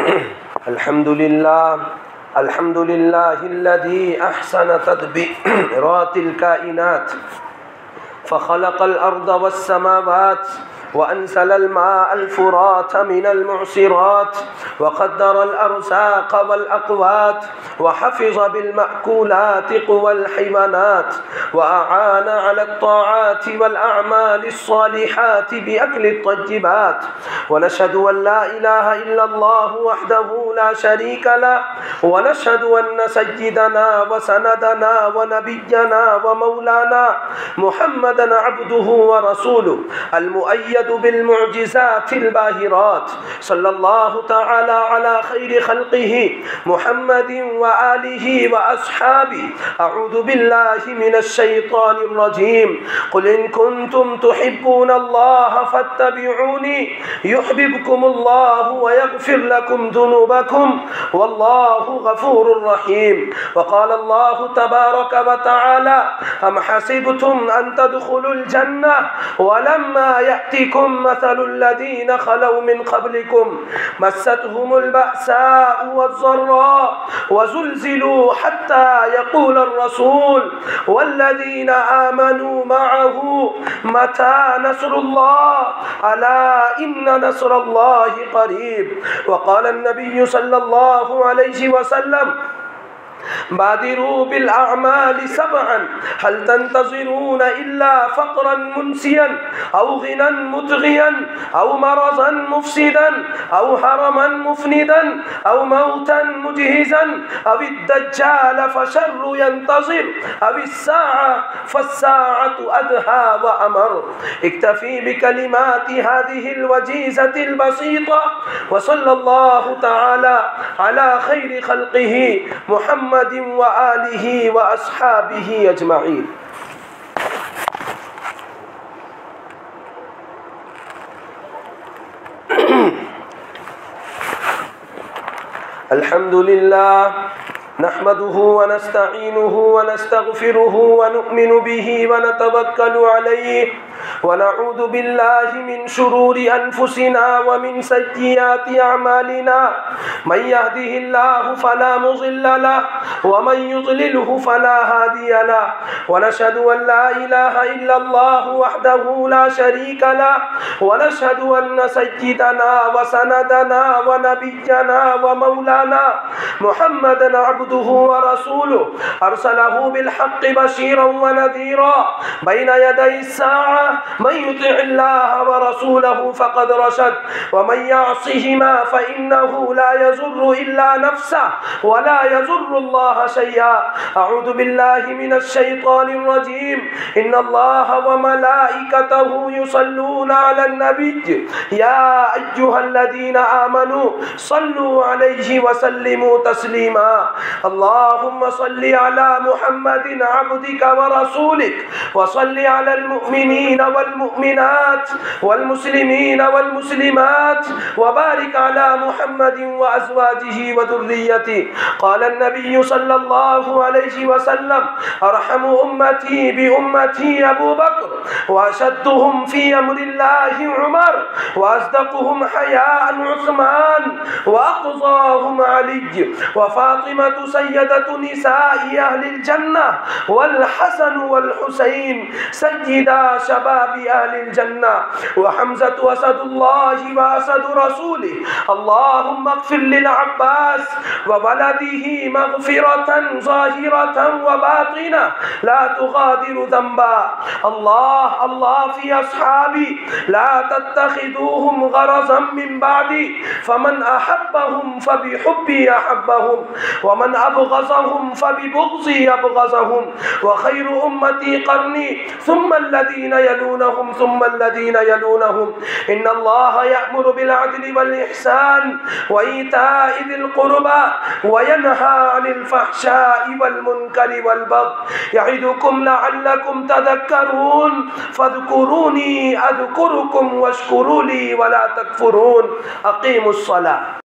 الحمد لله الذي أحسن تدبيرات الكائنات فخلق الأرض والسماوات وأنزل الماء الفرات من المعصرات وقدر الأرزاق والأقوات وحفظ بالمأكولات قوى الحيوانات وأعان على الطاعات والأعمال الصالحات بأكل الطيبات. ونشهد أن لا إله إلا الله وحده لا شريك له، ونشهد أن سيدنا وسندنا ونبينا ومولانا محمدا عبده ورسوله المؤيد بالمعجزات الباهرات، صلى الله تعالى على خير خلقه محمد وآله وأصحابه. أعوذ بالله من الشيطان الرجيم. قل إن كنتم تحبون الله فاتبعوني يحببكم الله ويغفر لكم ذنوبكم والله غفور رحيم. وقال الله تبارك وتعالى: أم حسبتم أن تدخلوا الجنة ولما يأتكم مثل الذين خلوا من قبلكم مستهم البأساء والضراء وزلزلوا حتى يقول الرسول والذين آمنوا معه متى نصر الله ألا إن نصر الله قريب. وقال النبي صلى الله عليه وسلم: بادروا بالأعمال سبعا هل تنتظرون إلا فقرا منسيا أو غنى مطغيا أو مرضا مفسدا أو هرما مفندا أو موتا مجهزا أو الدجال فشر ينتظر أو الساعة فالساعة أدهى وأمر. اكتفي بكلمات هذه الوجيزة البسيطة، وصلى الله تعالى على خير خلقه محمد وآله وأصحابه أجمعين. الحمد لله نحمده ونستعينه ونستغفره ونؤمن به ونتوكل عليه، ونعوذ بالله من شرور أنفسنا ومن سيئات أعمالنا. من يهده الله فلا مضل له ومن يضلله فلا هادي له. ونشهد أن لا إله إلا الله وحده لا شريك له، ونشهد أن سيدنا وسندنا ونبينا ومولانا محمدا عبده ورسوله أرسله بالحق بشيرا ونذيرا بين يدي الساعة. من يطع الله ورسوله فقد رشد، ومن يعصهما فإنه لا يضر إلا نفسه ولا يضر الله شيئا. أعوذ بالله من الشيطان الرجيم. إن الله وملائكته يصلون على النبي يا أيها الذين آمنوا صلوا عليه وسلموا تسليما. اللهم صل على محمد عبدك ورسولك، وصل على المؤمنين والمؤمنات والمسلمين والمسلمات، وبارك على محمد وأزواجه وذريته. قال النبي صلى الله عليه وسلم: أرحم أمتي بأمتي أبو بكر، وأشدهم في أمر الله عمر، وأصدقهم حياء عثمان، وأقضاهم علي، وفاطمة سيدة نساء أهل الجنة، والحسن والحسين سيدا شباب أهل الجنة، وحمزة أسد الله وأسد رسوله. اللهم اغفر للعباس وولده مغفرة ظاهرة وباطنة لا تغادر ذنبا. الله في أصحابي لا تتخذوهم غرضا من بعدي، فمن أحبهم فبحبي أحبهم، ومن أبغضهم فببغضي أبغضهم. وخير أمتي قرني ثم الذين يلونهم ثم الذين يلونهم. إن الله يأمر بالعدل والإحسان وإيتاء ذي القربى وينهى عن الفحشاء والمنكر والبغي يعظكم لعلكم تذكرون. فاذكروني أذكركم واشكروا لي ولا تكفرون. أقيموا الصلاة.